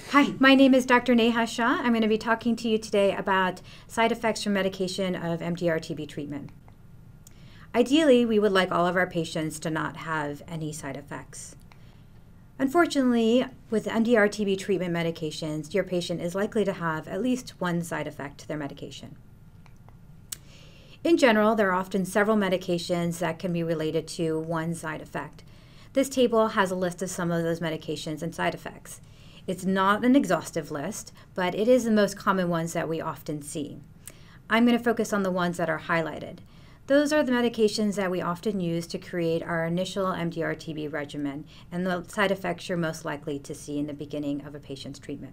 Hi, my name is Dr. Neha Shah. I'm going to be talking to you today about side effects from medication of MDR-TB treatment. Ideally, we would like all of our patients to not have any side effects. Unfortunately, with MDR-TB treatment medications, your patient is likely to have at least one side effect to their medication. In general, there are often several medications that can be related to one side effect. This table has a list of some of those medications and side effects. It's not an exhaustive list, but it is the most common ones that we often see. I'm going to focus on the ones that are highlighted. Those are the medications that we often use to create our initial MDR-TB regimen and the side effects you're most likely to see in the beginning of a patient's treatment.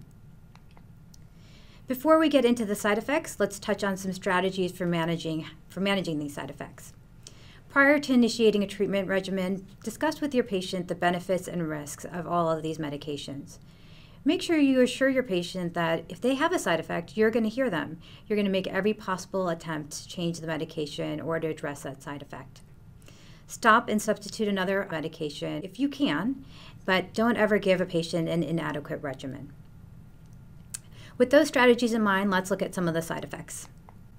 Before we get into the side effects, let's touch on some strategies for managing these side effects. Prior to initiating a treatment regimen, discuss with your patient the benefits and risks of all of these medications. Make sure you assure your patient that if they have a side effect, you're going to hear them. You're going to make every possible attempt to change the medication or to address that side effect. Stop and substitute another medication if you can, but don't ever give a patient an inadequate regimen. With those strategies in mind, let's look at some of the side effects.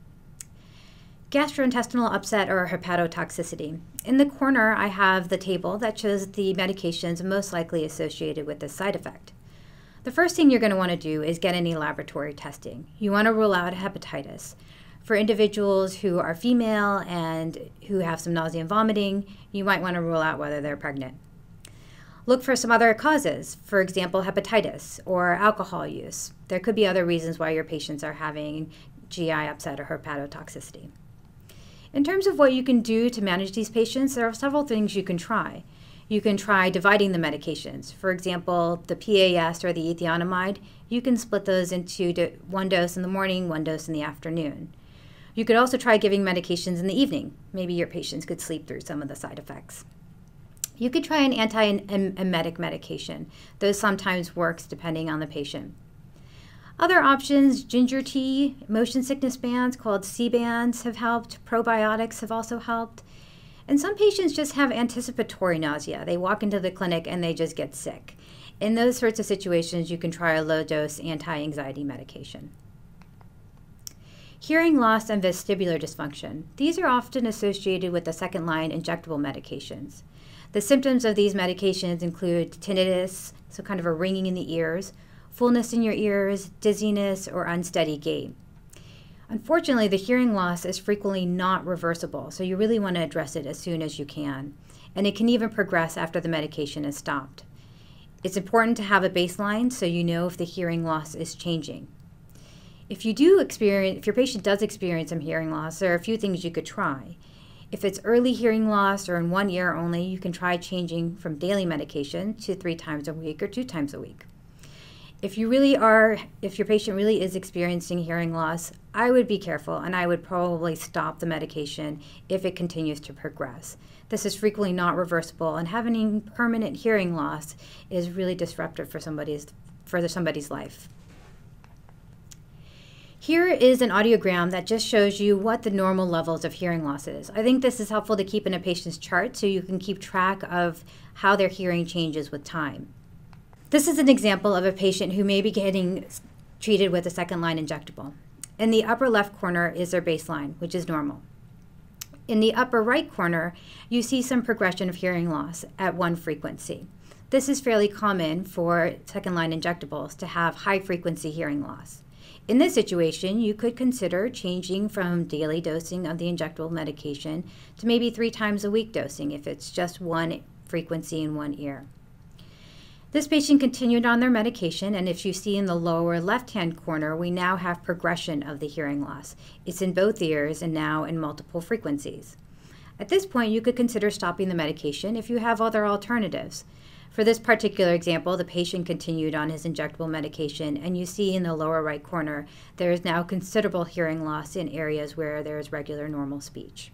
Gastrointestinal upset or hepatotoxicity. In the corner, I have the table that shows the medications most likely associated with this side effect. The first thing you're going to want to do is get any laboratory testing. You want to rule out hepatitis. For individuals who are female and who have some nausea and vomiting, you might want to rule out whether they're pregnant. Look for some other causes, for example, hepatitis or alcohol use. There could be other reasons why your patients are having GI upset or hepatotoxicity. In terms of what you can do to manage these patients, there are several things you can try. You can try dividing the medications. For example, the PAS or the ethionamide, you can split those into one dose in the morning, one dose in the afternoon. You could also try giving medications in the evening. Maybe your patients could sleep through some of the side effects. You could try an antiemetic medication. Those sometimes works depending on the patient. Other options, ginger tea, motion sickness bands called C-bands have helped. Probiotics have also helped. And some patients just have anticipatory nausea. They walk into the clinic and they just get sick. In those sorts of situations, you can try a low-dose anti-anxiety medication. Hearing loss and vestibular dysfunction. These are often associated with the second-line injectable medications. The symptoms of these medications include tinnitus, so kind of a ringing in the ears, fullness in your ears, dizziness, or unsteady gait. Unfortunately, the hearing loss is frequently not reversible, so you really want to address it as soon as you can. And it can even progress after the medication is stopped. It's important to have a baseline so you know if the hearing loss is changing. If your patient does experience some hearing loss, there are a few things you could try. If it's early hearing loss or in one ear only, you can try changing from daily medication to 3 times a week or 2 times a week. If your patient really is experiencing hearing loss, I would be careful and I would probably stop the medication if it continues to progress. This is frequently not reversible, and having permanent hearing loss is really disruptive for somebody's life. Here is an audiogram that just shows you what the normal levels of hearing loss is. I think this is helpful to keep in a patient's chart so you can keep track of how their hearing changes with time. This is an example of a patient who may be getting treated with a second-line injectable. In the upper left corner is their baseline, which is normal. In the upper right corner, you see some progression of hearing loss at one frequency. This is fairly common for second-line injectables to have high-frequency hearing loss. In this situation, you could consider changing from daily dosing of the injectable medication to maybe 3 times a week dosing if it's just one frequency in one ear. This patient continued on their medication, and if you see in the lower left-hand corner, we now have progression of the hearing loss. It's in both ears and now in multiple frequencies. At this point, you could consider stopping the medication if you have other alternatives. For this particular example, the patient continued on his injectable medication, and you see in the lower right corner, there is now considerable hearing loss in areas where there is regular normal speech.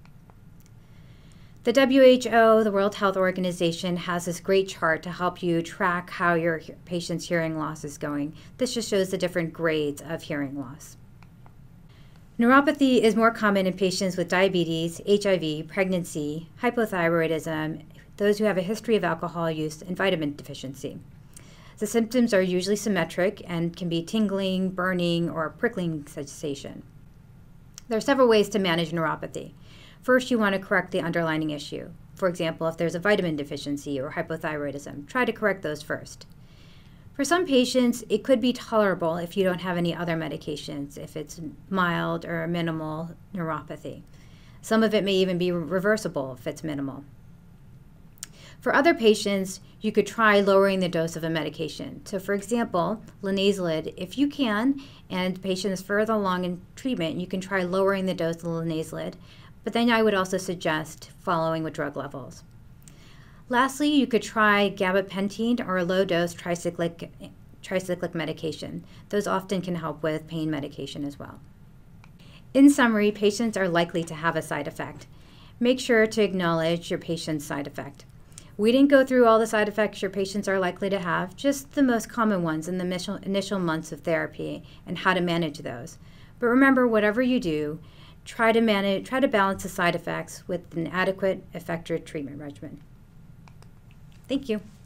The WHO, the World Health Organization, has this great chart to help you track how your patient's hearing loss is going. This just shows the different grades of hearing loss. Neuropathy is more common in patients with diabetes, HIV, pregnancy, hypothyroidism, those who have a history of alcohol use, and vitamin deficiency. The symptoms are usually symmetric and can be tingling, burning, or prickling sensation. There are several ways to manage neuropathy. First, you want to correct the underlying issue. For example, if there's a vitamin deficiency or hypothyroidism, try to correct those first. For some patients, it could be tolerable if you don't have any other medications, if it's mild or minimal neuropathy. Some of it may even be reversible if it's minimal. For other patients, you could try lowering the dose of a medication. So for example, linezolid, if you can, and the patient is further along in treatment, you can try lowering the dose of linezolid, but then I would also suggest following with drug levels. Lastly, you could try gabapentin or a low-dose tricyclic medication. Those often can help with pain medication as well. In summary, patients are likely to have a side effect. Make sure to acknowledge your patient's side effect. We didn't go through all the side effects your patients are likely to have, just the most common ones in the initial months of therapy and how to manage those. But remember, whatever you do, try to balance the side effects with an adequate, effective treatment regimen. Thank you.